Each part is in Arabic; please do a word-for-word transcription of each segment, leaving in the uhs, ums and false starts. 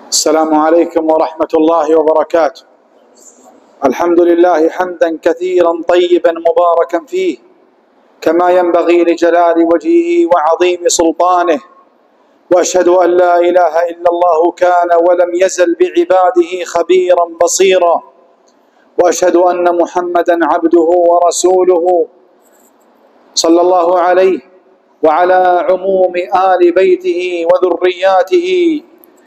السلام عليكم ورحمة الله وبركاته. الحمد لله حمدا كثيرا طيبا مباركا فيه كما ينبغي لجلال وجهه وعظيم سلطانه، وأشهد أن لا إله إلا الله كان ولم يزل بعباده خبيرا بصيرا، وأشهد أن محمدا عبده ورسوله صلى الله عليه وعلى عموم آل بيته وذرياته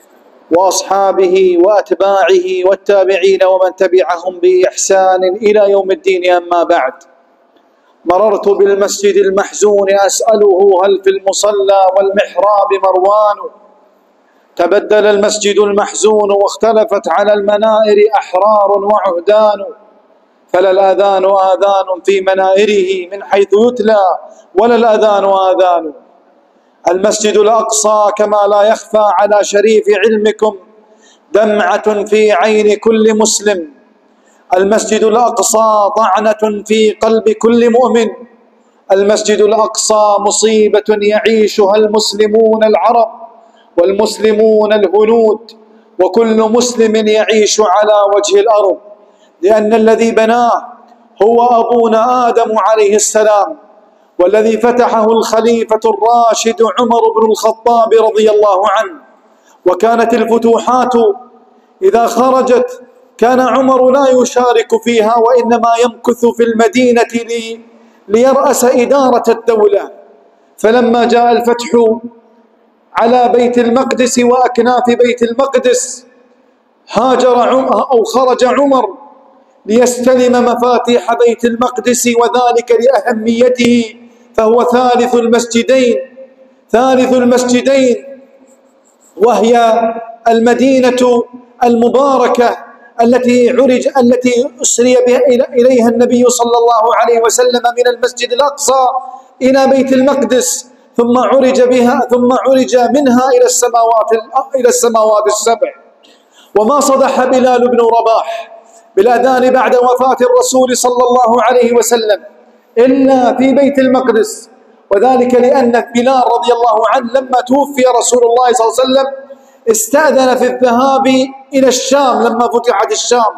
وأصحابه وأتباعه والتابعين ومن تبعهم بإحسان إلى يوم الدين. أما بعد، مررت بالمسجد المحزون أسأله هل في المصلى والمحراب مروان؟ تبدل المسجد المحزون واختلفت على المنائر أحرار وعهدان، فلا الأذان آذان في منائره من حيث يتلى ولا الأذان آذان. المسجد الأقصى كما لا يخفى على شريف علمكم دمعة في عين كل مسلم، المسجد الأقصى طعنة في قلب كل مؤمن، المسجد الأقصى مصيبة يعيشها المسلمون العرب والمسلمون الهنود وكل مسلم يعيش على وجه الأرض، لأن الذي بناه هو أبونا آدم عليه السلام، والذي فتحه الخليفة الراشد عمر بن الخطاب رضي الله عنه. وكانت الفتوحات إذا خرجت كان عمر لا يشارك فيها، وإنما يمكث في المدينة لي ليرأس إدارة الدولة. فلما جاء الفتح على بيت المقدس وأكناف بيت المقدس هاجر عمر أو خرج عمر ليستلم مفاتيح بيت المقدس، وذلك لأهميته، فهو ثالث المسجدين ثالث المسجدين وهي المدينة المباركة التي عرج التي أسري إليها النبي صلى الله عليه وسلم من المسجد الأقصى إلى بيت المقدس، ثم عرج بها ثم عرج منها إلى السماوات إلى السماوات السبع. وما صدح بلال بن رباح بالأذان بعد وفاة الرسول صلى الله عليه وسلم إلا في بيت المقدس، وذلك لأن بلال رضي الله عنه لما توفي رسول الله صلى الله عليه وسلم استأذن في الذهاب إلى الشام لما فتحت الشام،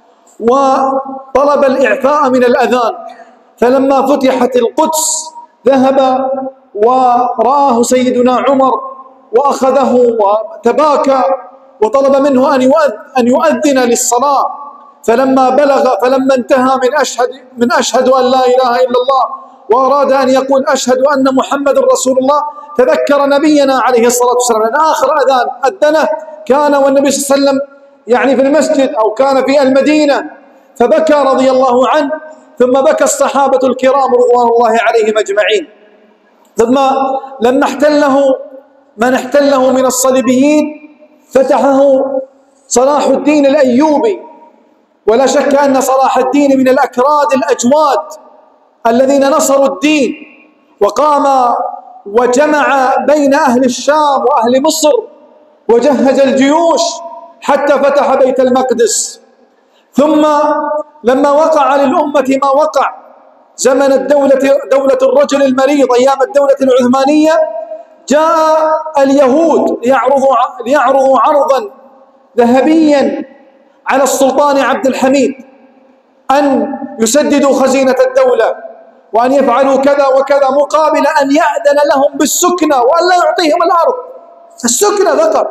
وطلب الإعفاء من الأذان، فلما فتحت القدس ذهب ورآه سيدنا عمر وأخذه وتباكى وطلب منه أن يؤذن للصلاة، فلما بلغ فلما انتهى من أشهد من أشهد أن لا إله إلا الله وأراد أن يقول أشهد أن محمد رسول الله، تذكر نبينا عليه الصلاة والسلام أن آخر أذان أذنه كان والنبي صلى الله عليه وسلم يعني في المسجد أو كان في المدينة، فبكى رضي الله عنه، ثم بكى الصحابة الكرام رضوان الله عليهم أجمعين. ثم لما احتله من احتله من الصليبيين فتحه صلاح الدين الأيوبي، ولا شك أن صلاح الدين من الأكراد الأجواد الذين نصروا الدين، وقام وجمع بين أهل الشام وأهل مصر وجهز الجيوش حتى فتح بيت المقدس. ثم لما وقع للأمة ما وقع زمن الدولة دولة الرجل المريض أيام الدولة العثمانية، جاء اليهود ليعرضوا ليعرضوا عرضا ذهبيا على السلطان عبد الحميد أن يسددوا خزينة الدولة وأن يفعلوا كذا وكذا مقابل أن يأذن لهم بالسكنة وأن لا يعطيهم الأرض، السكنة فقط.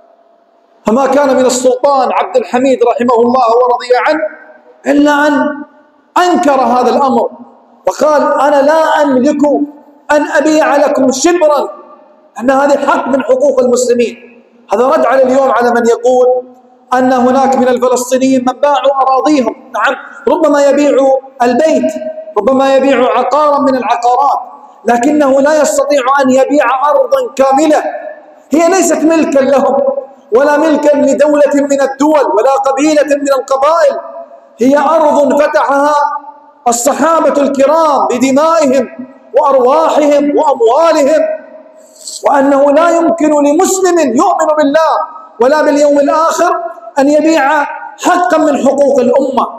فما كان من السلطان عبد الحميد رحمه الله ورضي عنه إلا أن أنكر هذا الأمر وقال أنا لا أملك أن أبيع لكم شبرا، أن هذه حق من حقوق المسلمين. هذا رد على اليوم على من يقول أن هناك من الفلسطينيين من باعوا أراضيهم. نعم، ربما يبيع البيت، ربما يبيع عقارا من العقارات، لكنه لا يستطيع أن يبيع أرضا كاملة هي ليست ملكا لهم ولا ملكا لدولة من الدول ولا قبيلة من القبائل، هي أرض فتحها الصحابة الكرام بدمائهم وأرواحهم وأموالهم، وأنه لا يمكن لمسلم يؤمن بالله ولا باليوم الآخر أن يبيع حقا من حقوق الأمة،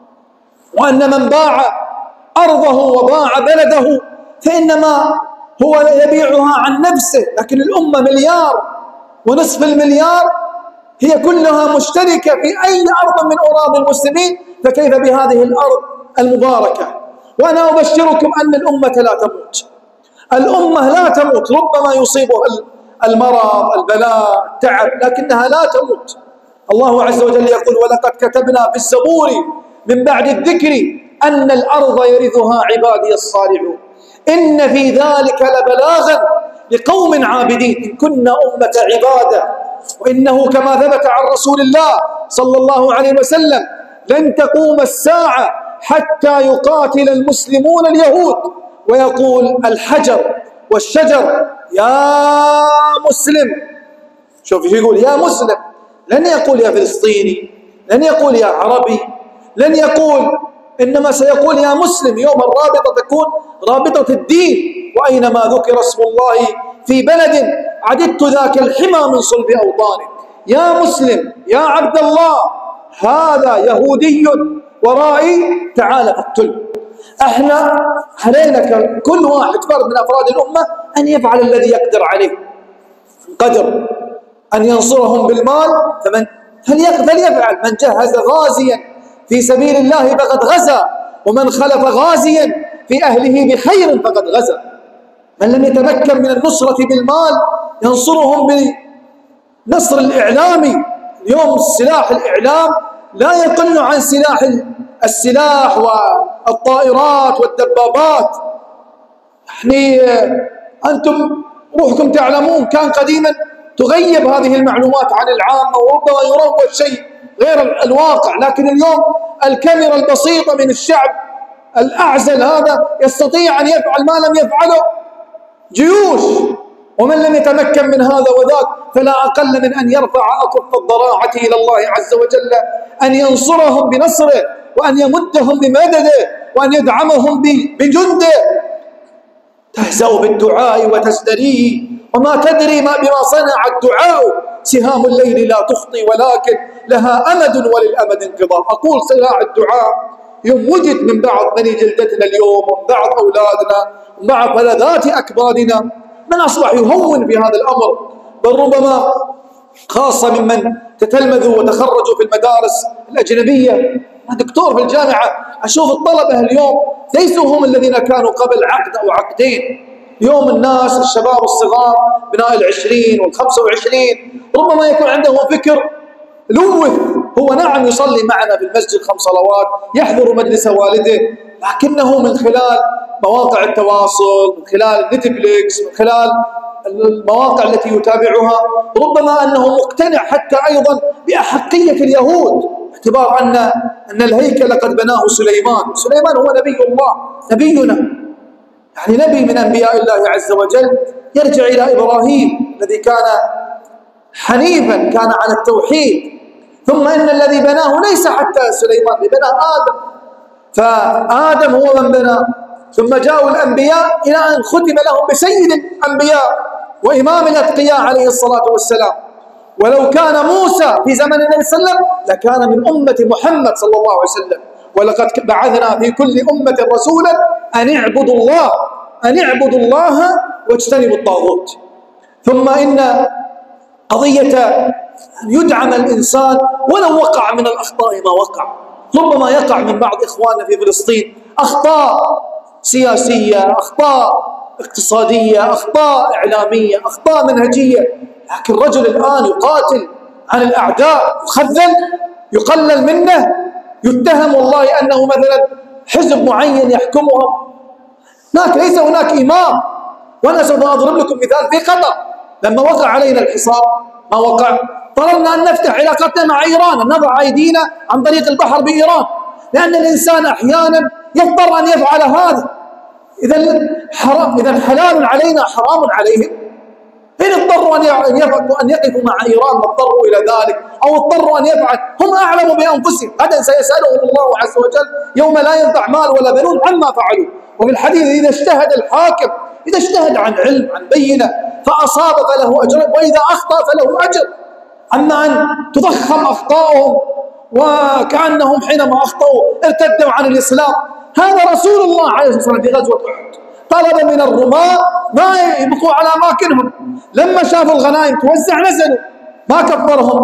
وأن من باع أرضه وباع بلده فإنما هو يبيعها عن نفسه، لكن الأمة مليار ونصف المليار هي كلها مشتركة في أي أرض من أراضي المسلمين، فكيف بهذه الأرض المباركة؟ وأنا أبشركم أن الأمة لا تموت، الأمة لا تموت، ربما يصيبها المرض، البلاء، التعب، لكنها لا تموت. الله عز وجل يقول: ولقد كتبنا في الزبور من بعد الذكر أن الأرض يرثها عبادي الصالحون إن في ذلك لبلاغا لقوم عابدين إن كنا أمة عبادة. وإنه كما ثبت عن رسول الله صلى الله عليه وسلم: لن تقوم الساعة حتى يقاتل المسلمون اليهود ويقول الحجر والشجر يا مسلم. شوف يقول يا مسلم، لن يقول يا فلسطيني، لن يقول يا عربي، لن يقول، إنما سيقول يا مسلم. يوم الرابطة تكون رابطة الدين، وأينما ذكر اسم الله في بلد عددت ذاك الحمى من صلب أوطانه. يا مسلم يا عبد الله، هذا يهودي ورائي، تعال اقتله. احنا علينا كل واحد فرد من أفراد الأمة أن يفعل الذي يقدر عليه، قدر أن ينصرهم بالمال فمن فليفعل. من جهز غازيا في سبيل الله فقد غزا، ومن خلف غازيا في أهله بخير فقد غزا. من لم يتمكن من النصرة بالمال ينصرهم بنصر الإعلامي. اليوم سلاح الإعلام لا يقل عن سلاح السلاح والطائرات والدبابات. يعني أنتم روحكم تعلمون، كان قديما تغيب هذه المعلومات عن العامة وربما يروج شيء غير الواقع، لكن اليوم الكاميرا البسيطة من الشعب الأعزل هذا يستطيع أن يفعل ما لم يفعله جيوش. ومن لم يتمكن من هذا وذاك فلا أقل من أن يرفع أكف الضراعة إلى الله عز وجل، أن ينصرهم بنصره، وأن يمدهم بمدده، وأن يدعمهم بجنده. تهزأ بالدعاء وتزدريه، وما تدري ما بما صنع الدعاء. سهام الليل لا تخطي ولكن لها أمد وللأمد انقضاء. أقول صراع الدعاء يوم وجد من بعض بني جلدتنا اليوم، ومن بعض أولادنا، ومن بعض فلذات أكبادنا، من أصبح يهون في هذا الأمر، بل ربما خاصة ممن تتلمذوا وتخرجوا في المدارس الأجنبية. دكتور في الجامعة، أشوف الطلبة اليوم ليسوا هم الذين كانوا قبل عقد أو عقدين. اليوم الناس الشباب الصغار بناء العشرين والخمسة وعشرين ربما يكون عندهم فكر لوث. هو نعم يصلي معنا في المسجد خمس صلوات، يحضر مجلس والده، لكنه من خلال مواقع التواصل، من خلال نتفليكس، من خلال المواقع التي يتابعها، ربما أنه مقتنع حتى أيضا بأحقية اليهود، باعتبار أن أن الهيكل قد بناه سليمان. سليمان هو نبي الله، نبينا، يعني نبي من أنبياء الله عز وجل، يرجع إلى إبراهيم الذي كان حنيفا، كان على التوحيد. ثم إن الذي بناه ليس حتى سليمان، اللي بناه آدم، فآدم هو من بنى. ثم جاءوا الأنبياء إلى أن ختم لهم بسيد الأنبياء وإمام الأتقياء عليه الصلاة والسلام. ولو كان موسى في زمن النبي صلى الله عليه وسلم لكان من أمة محمد صلى الله عليه وسلم. ولقد بعثنا في كل أمة رسولا أن اعبدوا الله أن اعبدوا الله واجتنبوا الطاغوت. ثم إن قضية أن يدعم الإنسان ولو وقع من الأخطاء ما وقع. ربما يقع من بعض إخواننا في فلسطين أخطاء سياسية، أخطاء اقتصادية، أخطاء إعلامية، أخطاء منهجية، لكن الرجل الآن يقاتل عن الأعداء، يخذل، يقلل منه، يتهم والله أنه مثلا حزب معين يحكمهم. هناك ليس هناك إمام. وأنا سوف أضرب لكم مثال في قطر لما وقع علينا الحصار، ما وقع؟ طلبنا أن نفتح علاقتنا مع إيران، أن نضع أيدينا عن طريق البحر بإيران، لأن الإنسان أحيانا يضطر أن يفعل هذا. إذا حرام، إذا حلال علينا حرام عليهم. إن اضطروا أن أن يقفوا مع إيران ما اضطروا إلى ذلك، أو اضطروا أن يفعل، هم أعلم بأنفسهم. غدا سيسألهم الله عز وجل يوم لا ينفع مال ولا بنون عما فعلوا. وفي الحديث إذا اجتهد الحاكم، إذا اجتهد عن علم عن بينة فأصاب فله أجر، وإذا أخطأ فله أجر. أما أن تضخم أخطاؤهم وكأنهم حينما أخطأوا ارتدوا عن الإسلام. هذا رسول الله عليه الصلاة والسلام في غزوة أحد طلب من الرماة ما يبقوا على أماكنهم، لما شافوا الغنائم توزع نزلوا، ما كفرهم،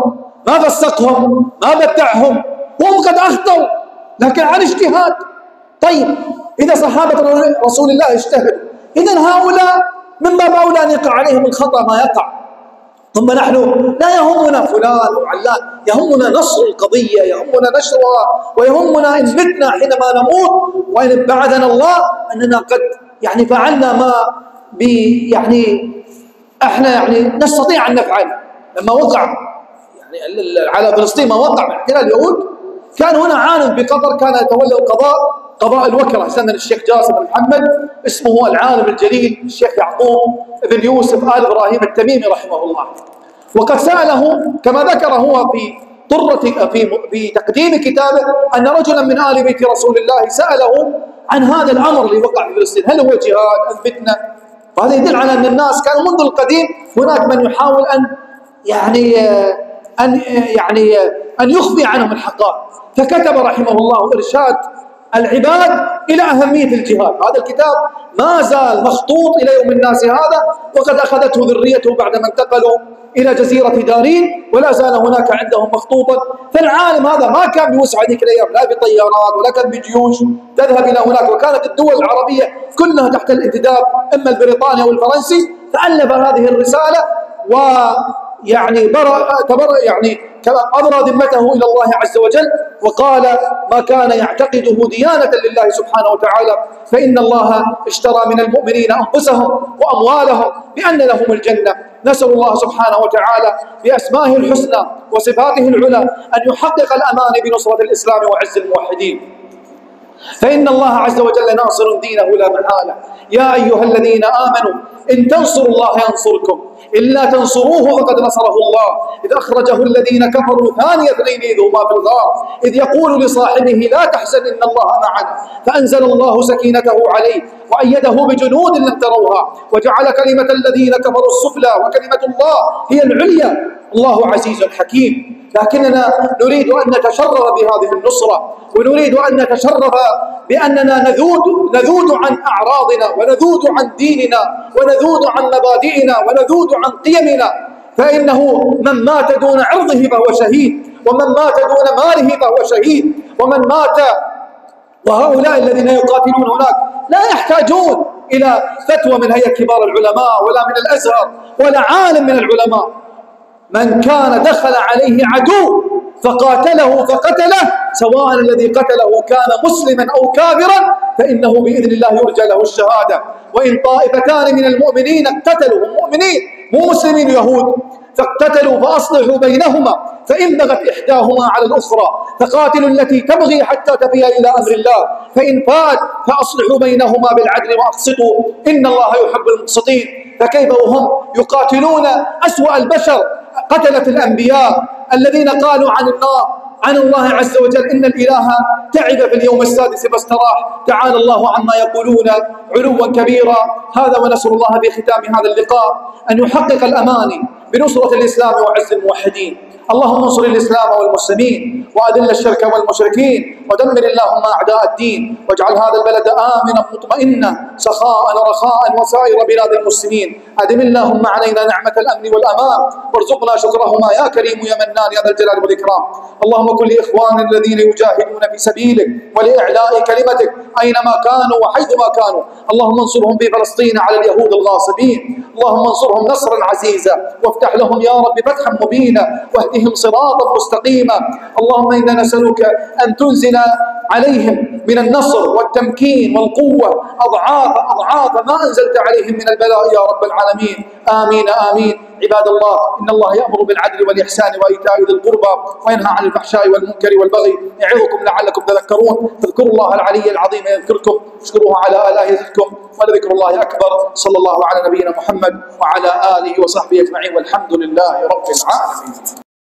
ما فسقهم، ما بدعهم، وهم قد أخطوا لكن عن اجتهاد. طيب إذا صحابة رسول الله اجتهدوا، إذن هؤلاء من باب أولى أن يقع عليهم الخطأ ما يقع. ثم نحن لا يهمنا فلان وعلان، يهمنا نصر القضية، يهمنا نشرها، ويهمنا إن متنا حينما نموت وإن بعدنا الله أننا قد يعني فعلنا ما بي يعني احنا يعني نستطيع أن نفعله. لما وقع يعني على فلسطين ما وقع باحتلال اليهود، كان هنا عالم بقطر كان يتولى القضاء قضاء الوكرة زمن الشيخ جاسم بن محمد، اسمه العالم الجليل الشيخ يعقوب بن يوسف آل إبراهيم التميمي رحمه الله. وقد سأله كما ذكر هو في طرة في في تقديم كتابه أن رجلا من آل بيت رسول الله سأله عن هذا الأمر اللي وقع في فلسطين، هل هو جهاد أم فتنة؟ وهذا يدل على أن الناس كانوا منذ القديم هناك من يحاول أن يعني أن يعني أن يخفي عنهم الحقائق، فكتب رحمه الله إرشاد العباد إلى أهمية الجهاد. هذا الكتاب ما زال مخطوط إلى يوم الناس هذا، وقد أخذته ذريته بعدما انتقلوا إلى جزيرة دارين، ولا زال هناك عندهم مخطوطا. فالعالم هذا ما كان بوسع ذيك الأيام لا بطيارات ولا كان بجيوش تذهب إلى هناك، وكانت الدول العربية كلها تحت الانتداب إما البريطاني أو الفرنسي. فألف هذه الرسالة ويعني برأ تبرأ يعني أبرى ذمته إلى الله عز وجل، وقال ما كان يعتقده ديانة لله سبحانه وتعالى، فإن الله اشترى من المؤمنين أنفسهم وأموالهم بأن لهم الجنة. نسأل الله سبحانه وتعالى بأسمائه الحسنى وصفاته العلى أن يحقق الأمان بنصرة الإسلام وعز الموحدين، فإن الله عز وجل ناصر دينه لا محالة. يا أيها الذين آمنوا إن تنصروا الله ينصركم، إلا تنصروه فقد نصره الله إذ أخرجه الذين كفروا ثاني اثنين إذ هما في الغار إذ يقول لصاحبه لا تحزن إن الله معنا، فأنزل الله سكينته عليه وأيده بجنود لم تروها وجعل كلمة الذين كفروا السفلى وكلمة الله هي العليا، الله عزيز حكيم. لكننا نريد أن نتشرف بهذه النصرة، ونريد أن نتشرف بأننا نذود نذود عن أعراضنا ونذود عن ديننا ونذود عن مبادئنا ونذود عن قيمنا، فإنه من مات دون عرضه فهو شهيد، ومن مات دون ماله فهو شهيد، ومن مات. وهؤلاء الذين يقاتلون هناك لا يحتاجون إلى فتوى من هيئة كبار العلماء ولا من الأزهر ولا عالم من العلماء. من كان دخل عليه عدو فقاتله فقتله سواء الذي قتله كان مسلما أو كافرا فإنه بإذن الله يرجى له الشهادة. وإن طائفتان من المؤمنين اقتتلوا، هم مؤمنين مو مسلمين يهود، فاقتتلوا فأصلحوا بينهما فإن بغت إحداهما على الأخرى فقاتلوا التي تبغي حتى تفيء إلى أمر الله فإن فات فأصلحوا بينهما بالعدل وأقسطوا إن الله يحب المقسطين. فكيف وهم يقاتلون أسوأ البشر، قتلة الأنبياء الذين قالوا عن النار عن الله عز وجل إن الإله تعب في اليوم السادس فاستراح، تعالى الله عما يقولون علوا كبيرا. هذا ونسأل الله بختام هذا اللقاء أن يحقق الأمان بنصرة الإسلام وعز الموحدين. اللهم انصر الإسلام والمسلمين وأذل الشرك والمشركين ودمر اللهم أعداء الدين، واجعل هذا البلد آمنا مطمئنا سخاء رخاء وسائر بلاد المسلمين. أدم اللهم علينا نعمة الأمن والأمان وارزقنا شكرهما يا كريم يا منان يا ذا الجلال والإكرام. اللهم كن لإخواننا الذين يجاهدون في سبيلك ولإعلاء كلمتك أينما كانوا وحيثما كانوا، اللهم انصرهم في فلسطين على اليهود الغاصبين، اللهم انصرهم نصرا عزيزا وافتح لهم يا رب فتحا مبينا واهدهم صراطا مستقيما. اللهم إنا نسألك أن تنزل عليهم من النصر والتمكين والقوة أضعاف أضعاف ما أنزلت عليهم من البلاء يا رب العالمين. آمين آمين. عباد الله، إن الله يأمر بالعدل والإحسان وإيتاء ذي القربى وينهى عن الفحشاء والمنكر والبغي يعظكم لعلكم تذكرون. فاذكروا الله العلي العظيم يذكركم، اشكروه على آلائه يزدكم، ولذكر الله أكبر. صلى الله على نبينا محمد وعلى آله وصحبه أجمعين، والحمد لله رب العالمين.